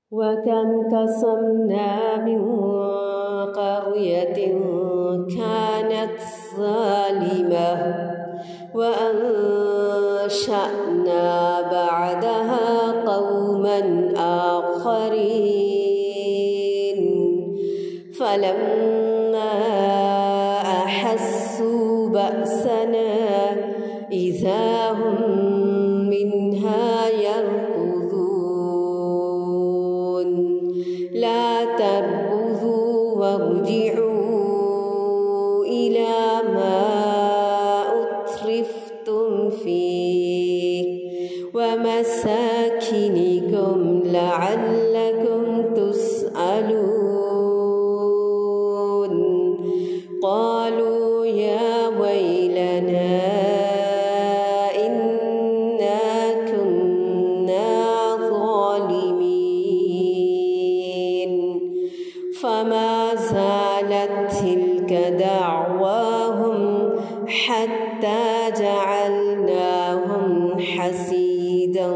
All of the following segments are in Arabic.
وكم قصمنا من قرية كانت ظالمة وأنشأنا بعدها قوما آخرين فلما أحسوا بأسنا إذا هم منها يركضون لا تركضوا وارجعوا إلى ما أترفتم فيه ومساكنكم لعلكم تسألون قالوا يا ويلنا إنا كنا ظالمين فما زالت تلك دعواهم حتى جعلناهم حصيدا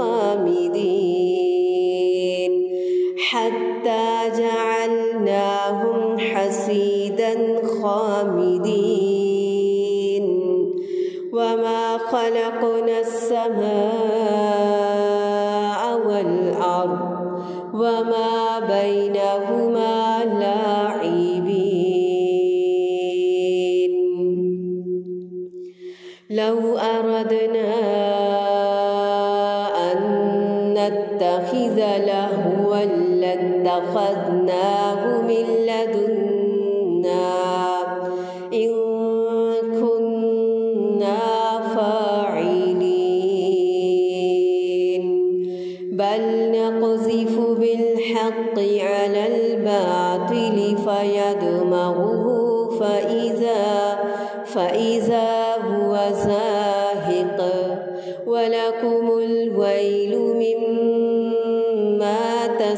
خامدين وما خلقنا السماء والأرض وما بينهما لاعبين لو أردنا أن نتخذ لهوا لاتخذناه من لدنا إن كنا فاعلين بل نقذف بالحق على الباطل فيدمغه فإذا هو زاهق ولكم الويل مما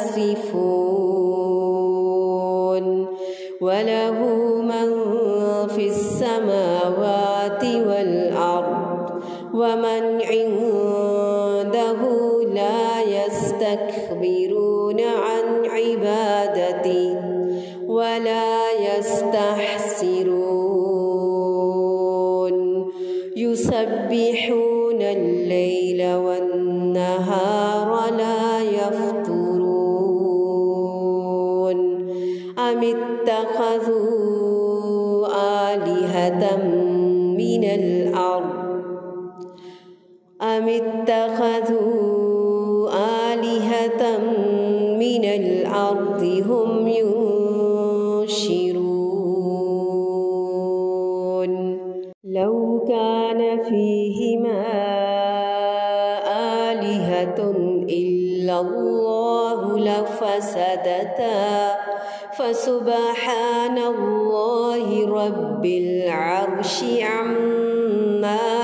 تصفون وله من في السماوات والأرض ومن عنده لا يستكبرون عن عبادته ولا يستحسرون يسبحون الليل والنهار لا يفترون أم اتخذوا آلهة من الأرض هم ينشرون لو كان فيهما آلهة إلا الله لفسدتا فسبحان الله رب العرش عما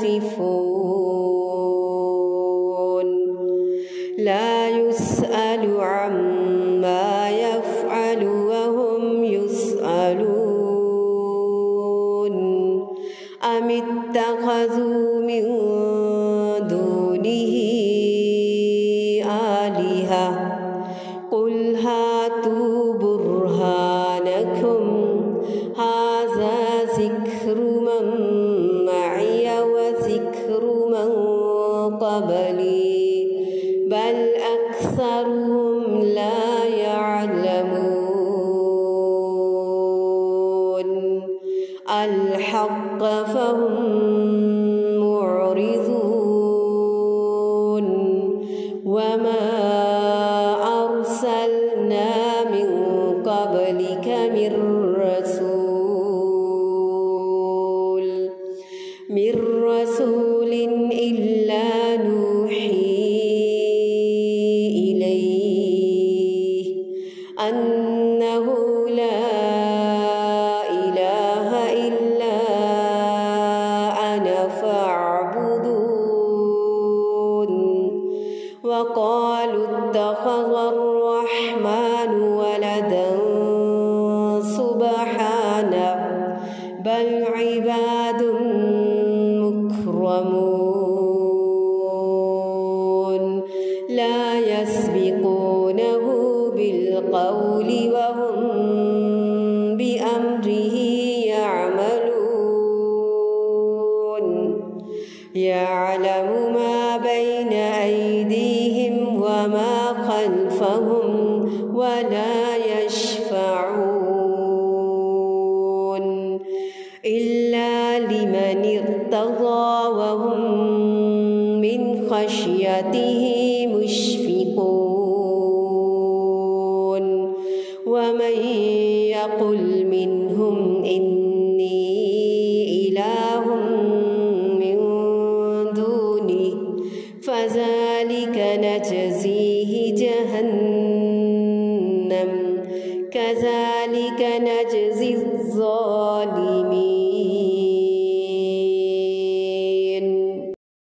يصفون لا يسأل عما يفعل وهم يسألون أم اتخذوا من دونه آلهة قل هاتوا برهانكم هذا ذكر من معي وذكر من قبلي بل أكثرهم لا يعلمون الحق فهم معرضون وما أرسلنا من قبلك من رسول إلا نوحي إليه أنه لا إله إلا أنا فاعبدون وقالوا اتخذ الرحمن ولدا سبحانه بل عباد مكرمون لا يسبقون يعلم ما بين أيديهم وما خلفهم ولا يشفعون إلا لمن ارتضى وهم من خشيته مشفقون